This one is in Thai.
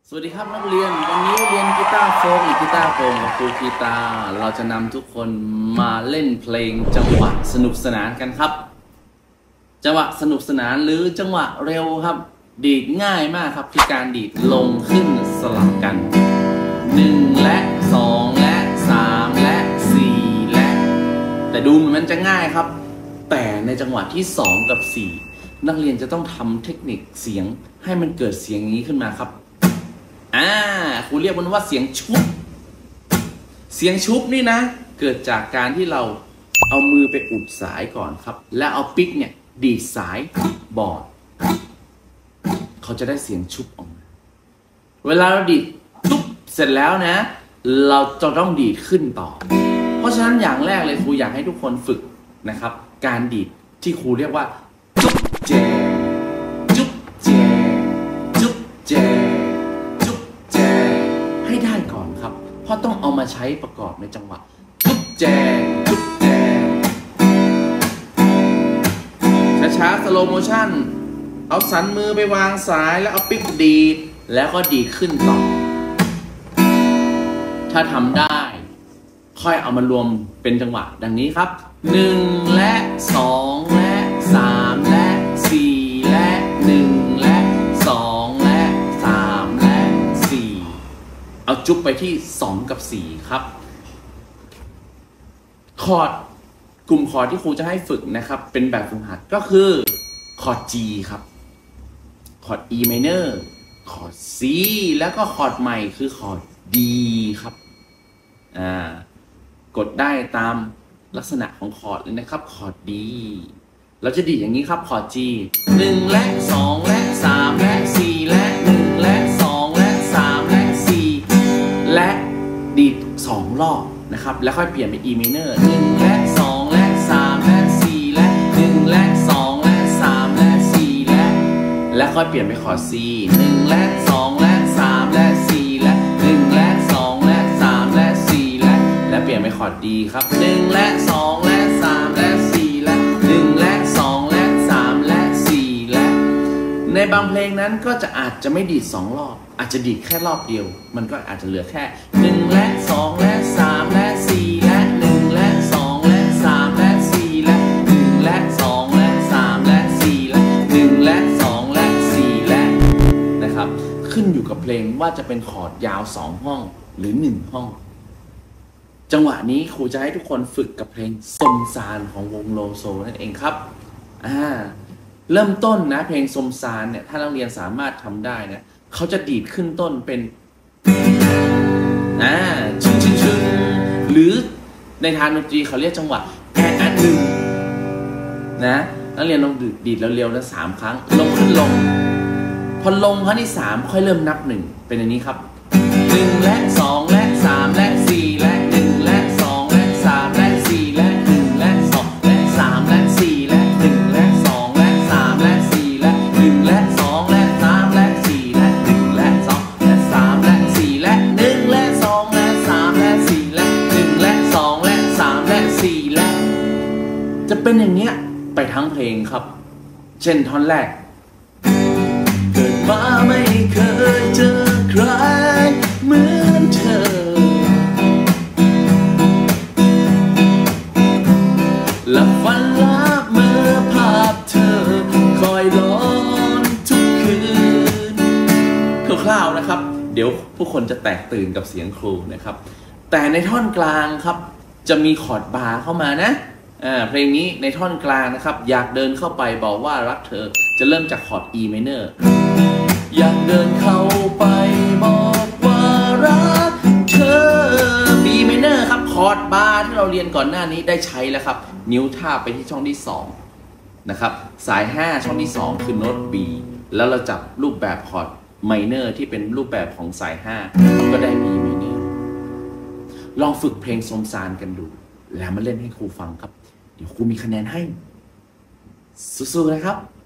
สวัสดีครับนักเรียนวันนี้เรียนกีตาร์โฟล์กกีตาร์โฟล์กับครูกีตาร์เราจะนำทุกคนมาเล่นเพลงจังหวะสนุกสนานกันครับจังหวะสนุกสนานหรือจังหวะเร็วครับดีดง่ายมากครับคือการดีดลงขึ้นสลับกัน1และ2และ3และ4และแต่ดูมันจะง่ายครับแต่ในจังหวะที่2กับ4นักเรียนจะต้องทำเทคนิคเสียงให้มันเกิดเสียงนี้ขึ้นมาครับครูเรียกมันว่าเสียงชุบเสียงชุบนี่นะเกิดจากการที่เราเอามือไปอุดสายก่อนครับแล้วเอาปิ๊กเนี่ยดีดสายบอร์ดเขาจะได้เสียงชุบออกมาเวลาเราดีดตุ๊บเสร็จแล้วนะเราจะต้องดีดขึ้นต่อเพราะฉะนั้นอย่างแรกเลยครูอยากให้ทุกคนฝึกนะครับการดีดที่ครูเรียกว่าจุ๊บแจจุ๊บแจจุ๊บแจให้ได้ก่อนครับเพราะต้องเอามาใช้ประกอบในจังหวะจุ๊บแจจุ๊บแจช้าๆสโลโมชั่นเอาสันมือไปวางสายแล้วเอาปิ๊กดีดแล้วก็ดีดขึ้นต่อถ้าทำได้ค่อยเอามารวมเป็นจังหวะดังนี้ครับ1และ2และ3และ4และ1และ2และ3และ4เอาจุ๊บไปที่2กับ4ครับคอร์ดกลุ่มคอร์ดที่ครูจะให้ฝึกนะครับเป็นแบบฝึกหัดก็คือคอร์ด G ครับคอร์ด E minor คอร์ด C แล้วก็คอร์ดใหม่คือคอร์ด D ครับกดได้ตามลักษณะของคอร์ดเลยนะครับคอร์ด D เราจะดีดอย่างนี้ครับคอร์ด G 1และ2และ3และ4และ1และ2และ3และ4และดีด2รอบนะครับแล้วค่อยเปลี่ยนเป็น E minor 1และ2และ3และ4และ1และ2และ3และ4และค่อยเปลี่ยนไปคอร์ด C 1และ2และ3และ4และ1และ2และ3และ4และเปลี่ยนไปคอร์ด D ครับ1และ2และ3และ4และ1และ2และ3และ4และในบางเพลงนั้นก็จะอาจจะไม่ดีด2รอบอาจจะดีดแค่รอบเดียวมันก็อาจจะเหลือแค่1และ2และ3และ4และ1และ2และ3และ4และ1และ2และ3และ4และ1และ2และ4และนะครับขึ้นอยู่กับเพลงว่าจะเป็นคอร์ดยาว2ห้องหรือ1ห้องจังหวะนี้ครูจะให้ทุกคนฝึกกับเพลงซมซานของวงโลโซนั่นเองครับเริ่มต้นนะเพลงซมซานเนี่ยถ้านักเรียนสามารถทำได้นะเขาจะดีดขึ้นต้นเป็นชึงชึงชึงหรือในทางดนตรีเขาเรียกจังหวะแอดลึงนะนักเรียนลองดีดเร็วๆนะ3 ครั้งลงขึ้นลงพอลงครั้งที่3ค่อยเริ่มนับ1เป็นอย่างนี้ครับ1และ2และ3และ4และ1และ2และ3และ4และ1และ2และ3และ4และ1และ2และ3และ4และ1และ2และ3และ4และ1และ2และ3และ4และ1และ2และ3และ4และ1และ2และ3และ4และจะเป็นอย่างเนี้ยไปทั้งเพลงครับเช่นท่อนแรกเกิดมาไม่เคยเจอใครเหมือนเธอหลับฝันละเมื่อภาพเธอคอยร้อนทุกคืนคร่าวๆนะครับเดี๋ยวผู้คนจะแตกตื่นกับเสียงครูนะครับแต่ในท่อนกลางครับจะมีคอร์ดบาร์เข้ามานะเพลงนี้ในท่อนกลางนะครับอยากเดินเข้าไปบอกว่ารักเธอจะเริ่มจากคอร์ด E minor อยากเดินเข้าไปบอกว่ารักเธอ B minor ครับคอร์ดบาร์ที่เราเรียนก่อนหน้านี้ได้ใช้แล้วครับนิ้วทาบไปที่ช่องที่2นะครับสาย5ช่องที่2คือโน้ต B แล้วเราจับรูปแบบคอร์ด minor ที่เป็นรูปแบบของสาย5ก็ได้ B minor ลองฝึกเพลงซมซานกันดูแล้วมาเล่นให้ครูฟังครับเดี๋ยวครูมีคะแนนให้สู้ๆนะครับ